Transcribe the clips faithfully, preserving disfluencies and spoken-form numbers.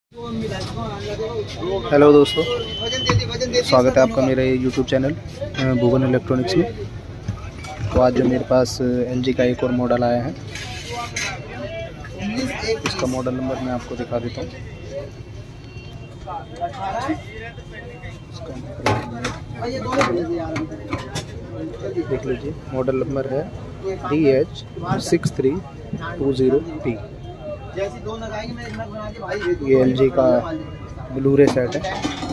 Hello दोस्तों, स्वागत है आपका मेरे यूट्यूब चैनल भुवन इलेक्ट्रॉनिक्स में। तो आज जो मेरे पास एलजी का एक और मॉडल आया है, इसका मॉडल नंबर मैं आपको दिखा देता हूँ। देख लीजिए, मॉडल नंबर है D H six three two zero T. ये एलजी का ब्लू-रे सेट है,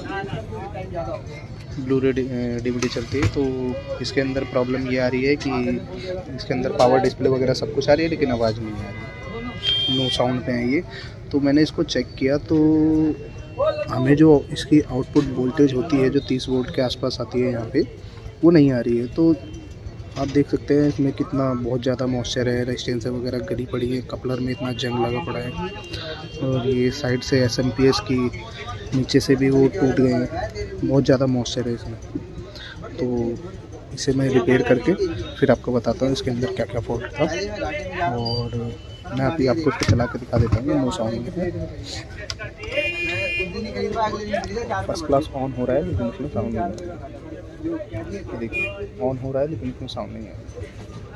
ब्लू-रे डीवीडी चलती है। तो इसके अंदर प्रॉब्लम ये आ रही है कि इसके अंदर पावर डिस्प्ले वगैरह सब कुछ आ रही है, लेकिन आवाज़ नहीं आ रही, नो साउंड पे है ये। तो मैंने इसको चेक किया, तो हमें जो इसकी आउटपुट वोल्टेज होती है जो तीस वोल्ट के आसपास आती है यहाँ पे, वो नहीं आ रही है। तो आप देख सकते हैं इसमें कितना बहुत ज़्यादा मॉइस्चर है, रेजिस्टेंस वगैरह गली पड़ी है, कपलर में इतना जंग लगा पड़ा है, और ये साइड से एस एम पी एस की नीचे से भी वो टूट गए हैं, बहुत ज़्यादा मॉइस्चर है इसमें। तो इसे मैं रिपेयर करके फिर आपको बताता हूँ इसके अंदर क्या क्या फॉल्ट था, और मैं अभी आपको इसको चला के दिखा देता हूँ। No sound first class on हो रहा है, लेकिन इसमें साउंड नहीं आ रहा है। ये देखिए, ऑन हो रहा है लेकिन इसमें साउंड नहीं आ रहा।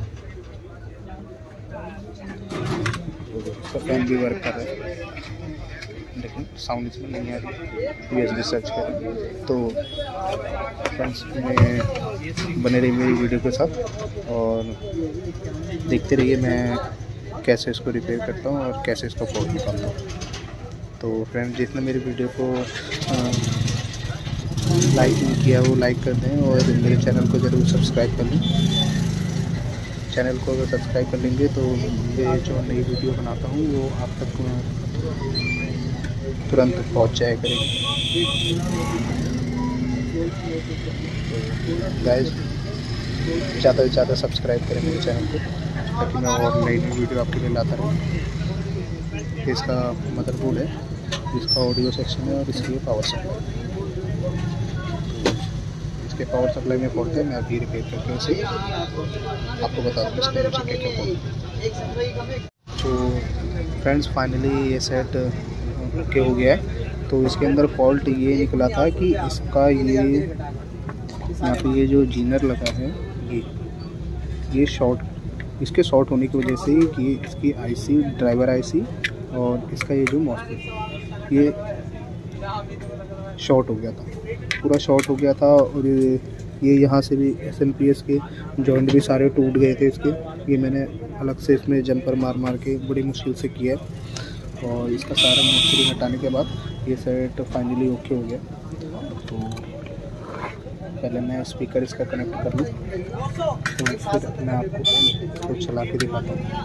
इसका फैन भी वर्क कर रहा है, लेकिन साउंड इसमें नहीं आ रही। यूएसबी सर्च करें तो फ्रेंड्स में बने रहिए मेरी वीडियो के साथ, और देखते रहिए मैं कैसे इसको रिपेयर करता हूँ और कैसे इसको फॉल्ट निकालता हूँ। तो फ्रेंड्स, जिसने मेरी वीडियो को लाइक नहीं किया वो लाइक कर दें, और मेरे चैनल को ज़रूर सब्सक्राइब कर लें। चैनल को अगर सब्सक्राइब कर लेंगे तो ये जो नई वीडियो बनाता हूँ वो आप तक तुरंत पहुँच जाया करेगी। गाइस, ज़्यादा से ज़्यादा सब्सक्राइब करें मेरे चैनल को, ताकि मैं और नई नई वीडियो आपके लिए लाता रहूँ। इसका मदरबोर्ड है, इसका ऑडियो सेक्शन है, और इसकी पावर सप्लाई। इसके पावर सप्लाई में फॉल्ट है, मैं अभी रिपेयर करके उसे आपको बता दूँ इसके नीचे क्या क्या फॉल्ट है। तो फ्रेंड्स, फाइनली ये सेट ओके हो गया है। तो इसके अंदर फॉल्ट ये निकला था कि इसका ये यहाँ पे ये जो जीनर लगा है, ये ये शॉर्ट इसके शॉर्ट होने की वजह से कि इसकी आईसी, ड्राइवर आईसी और इसका ये जो मॉस्फेट ये शॉर्ट हो गया था, पूरा शॉर्ट हो गया था। और ये यहाँ से भी एस एम पी एस के जॉइंट भी सारे टूट गए थे इसके। ये मैंने अलग से इसमें जंपर मार मार के बड़ी मुश्किल से किया है, और इसका सारा मॉइस्चर हटाने के बाद ये सेट फाइनली ओके हो गया। तो पहले मैं स्पीकर इसका कनेक्ट कर लूँ, तो फिर मैं आपको इसको चला के दिखाता हूँ।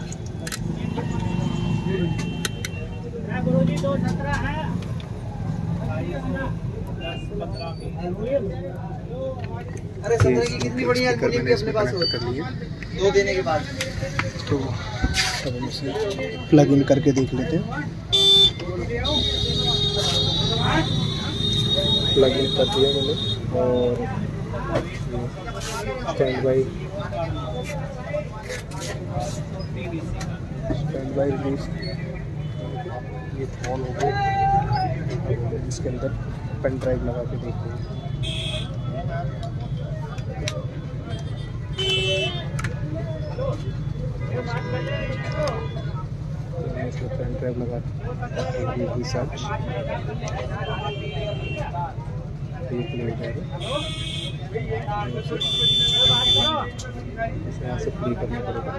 अरे सत्रह की कितनी बढ़िया मैंने अपने पास कर लिए दो देने के बाद, तो अब हम इसे प्लग इन करके देख लेते हैं। प्लग इन कर दिया मैंने, और standby standby release ये ऑन हो गया। इसके अंदर पेन ड्राइव लगा के देखते हैं। पेन ड्राइव लगा के सर्च यहाँ से प्ले करना पड़ेगा।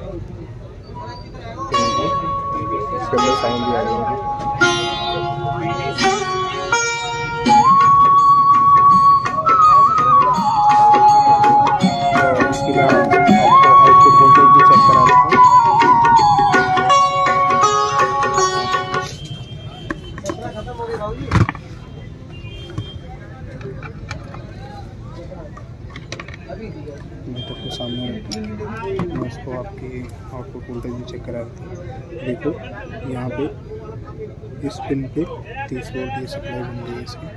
इसके अंदर साउंड भी आ रही है। मीटर के सामने मैं इसको आपकी आउटपुट वोल्टेज भी चेक करा रही थी। देखो यहाँ पे इस पिन पे तीस वोल्ट की सप्लाई बन गई है, इसकी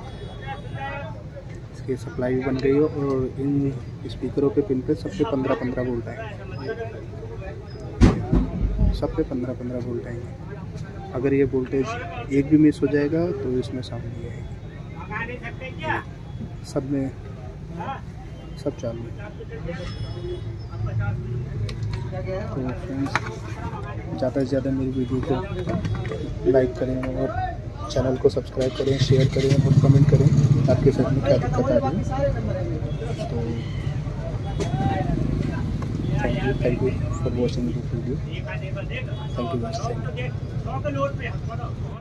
इसकी सप्लाई भी बन गई है, और इन स्पीकरों पे पिन पे सब पे पंद्रह पंद्रह वोल्ट आएंगे, सब पे पंद्रह पंद्रह वोल्ट आएंगे। अगर ये वोल्टेज एक भी मिस हो जाएगा तो इसमें साउंड नहीं आएगी। सब में सब चालू है। तो फ्रेंड्स, ज़्यादा से ज़्यादा मेरी वीडियो को लाइक करें और चैनल को सब्सक्राइब करें, शेयर करें और कमेंट करें आपके साथ में क्या दिक्कत आ रही है। तो thank you thank you for watching this video. Thank you guys.